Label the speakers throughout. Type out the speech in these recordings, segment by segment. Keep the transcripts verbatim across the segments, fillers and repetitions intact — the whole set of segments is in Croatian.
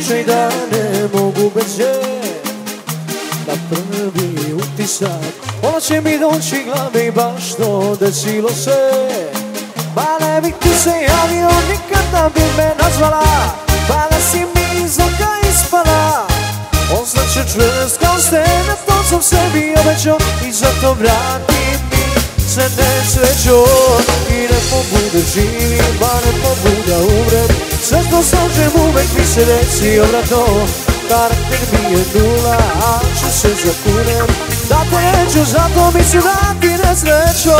Speaker 1: noće i dane mogu bez nje. Na prvi utisak ona će mi doći glave i baš to desilo se. Pa ne bih ti se javio, nikad da bi me nazvala, pa da si mi iz oka ispala. Ostaće čvrst kao stena, to sam sebi obećao, i zato vrati mi se nesrećo. I ne mogu da živim, pa ne mogu da umrem, sve što slažem uvek mi se desi obratno. Karakter mi je nula, a ću se zakunem da te neću, zato mi se vrati nesrećo.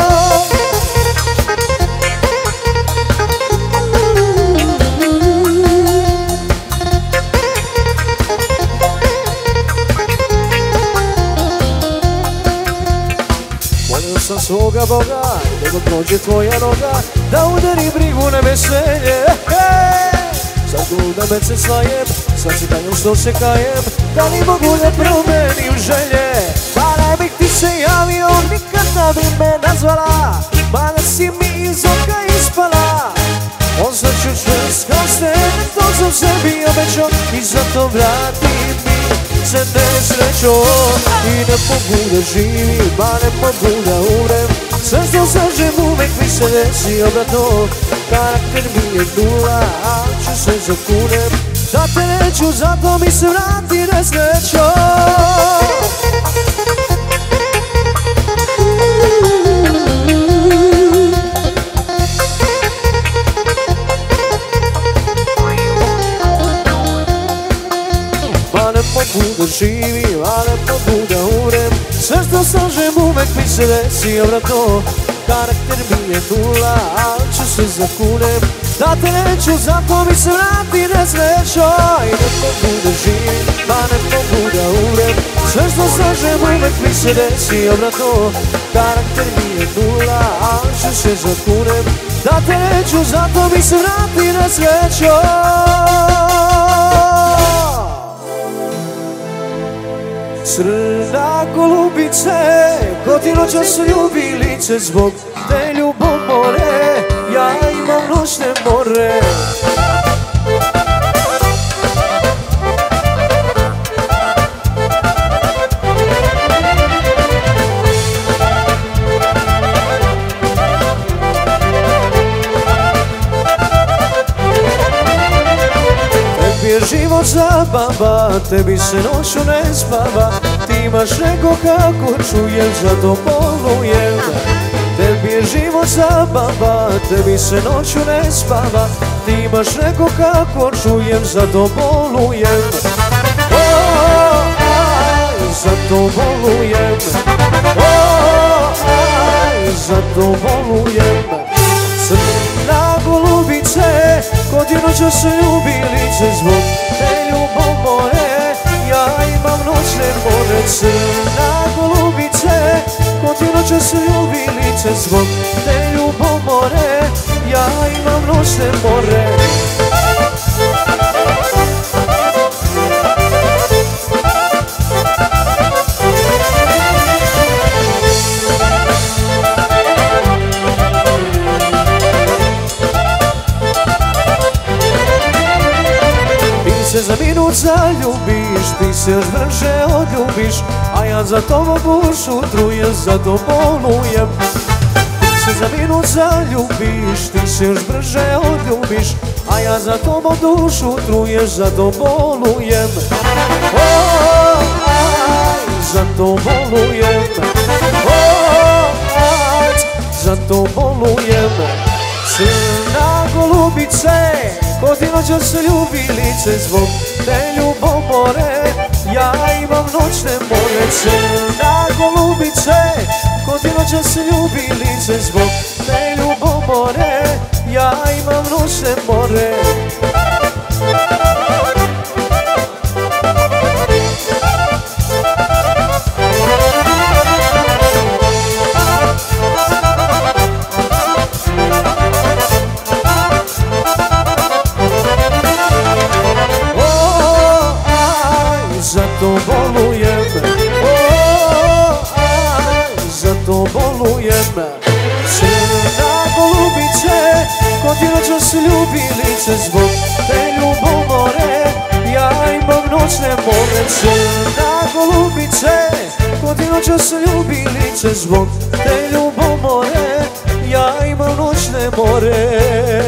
Speaker 1: Molio sam svoga Boga, da god prođe tvoja noga, da udari brigu na veselje. Sad da me se slajem, sad si tajom što se kajem, da li mogu da promenim želje. Pa ne bih ti se javio, nikad da bi me nazvala, pa da si mi iz oka ispala. Ostaću čvrst kao stena, to sam sebi obećao, i zato vrati mi se nesrećo. I ne mogu da živim, pa ne mogu da umrem, sve što slažem uvek mi se desi obratno. Karakter mi je nula, a ću se zakunem da te neću, zato mi se vrati nesrećo. Pa ne mogu da živim, a ne mogu da umrem, sve što slažem uvek mi se desi obratno. Karakter mi je nula, a ću se zakunem da te neću, zato mi se vrati nesrećo. I ne mogu da živim, pa ne mogu da umrem, sve što slažem uvek mi se desi obratno. Karakter mi je nula, a ću se zakunem da te neću, zato mi se vrati nesrećo. Crna golubice, ko ti noćas ljubi lice, zbog te ljubomore ja imam noćne more. Tebi je život zabava, tebi se noću ne spava, ti imaš neko kako čujem, zato bolujem. Tebi je život zabava, tebi se noću ne spava, ti imaš neko kako čujem, zato bolujem. O, aj, zato bolujem. O, aj, zato bolujem. Crna golubice, ko ti noćas ljubi lice, zbog te ljubomore ja imam noćne more. Crna golubice, ko ti noćas ljubi lice, zbog te ljubomore ja imam noćne more. Se za minut zaljubiš, ti se još brže odljubiš, a ja za tobom dušu trujem, zato bolujem. Ti se za minut zaljubiš, ti se još brže odljubiš, a ja za tobom dušu trujem, zato bolujem. O, aj, zato bolujem. O, aj, zato bolujem. Crna golubice, ko ti noćas ljubi lice, zbog te ljubomore ja imam noćne more. Crna golubice, ko ti noćas ljubi lice, zbog te ljubomore ja imam noćne more. Zato bolujem, o, aj, zato bolujem. Crna golubice, ko ti noćas ljubi lice, zbog te ljubomore Crna golubice, ko ti noćas ljubilice, zbog te ljubomore ja imam noćne more.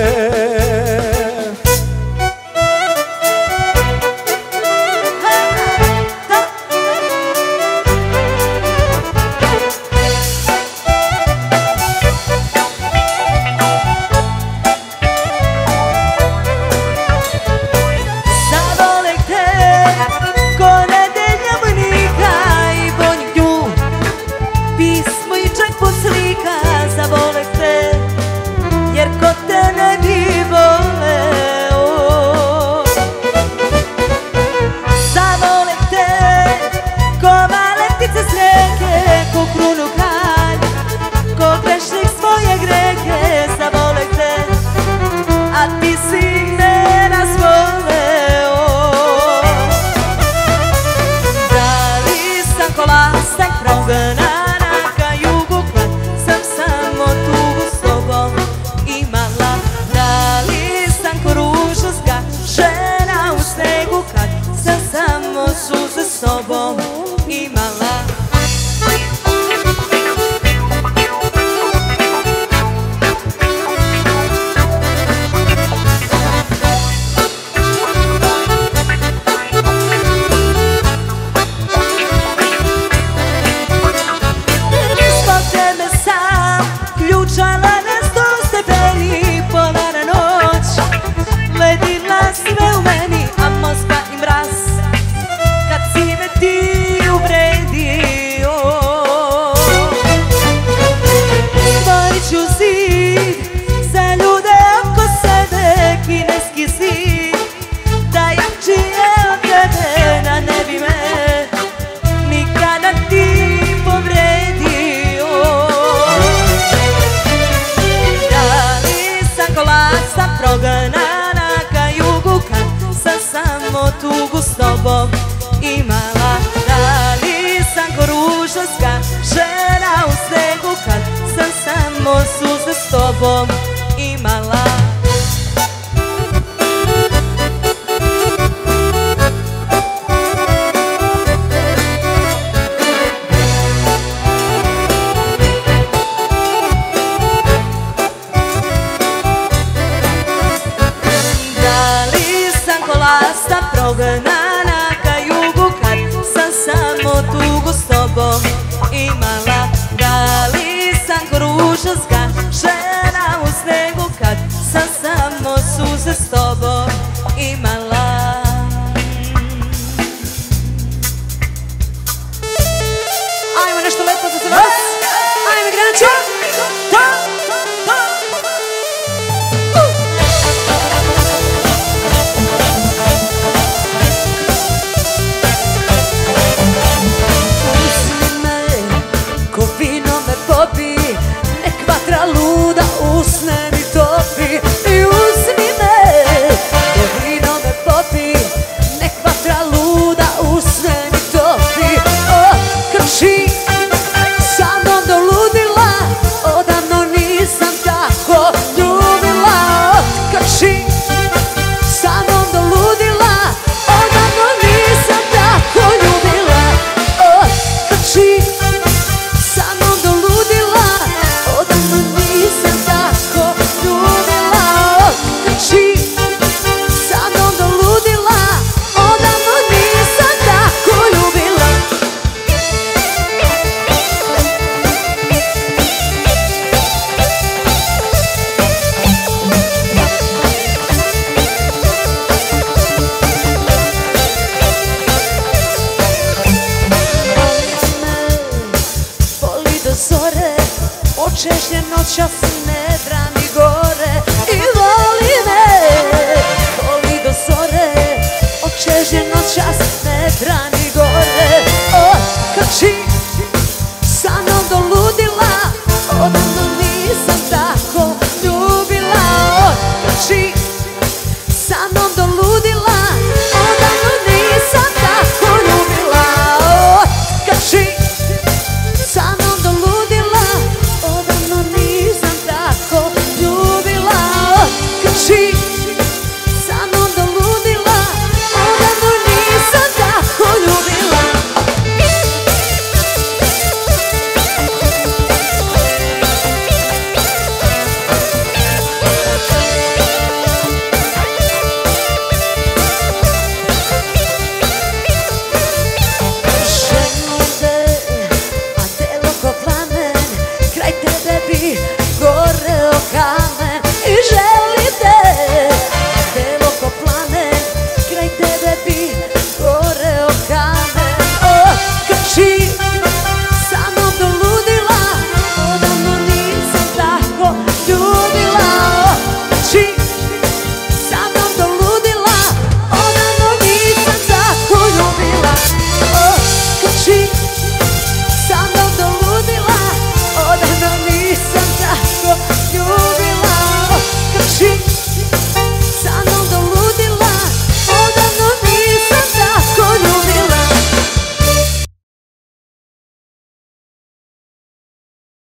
Speaker 2: Češnje noćas ne brani gore i voli me, voli do zore. Od češnje noćas ne brani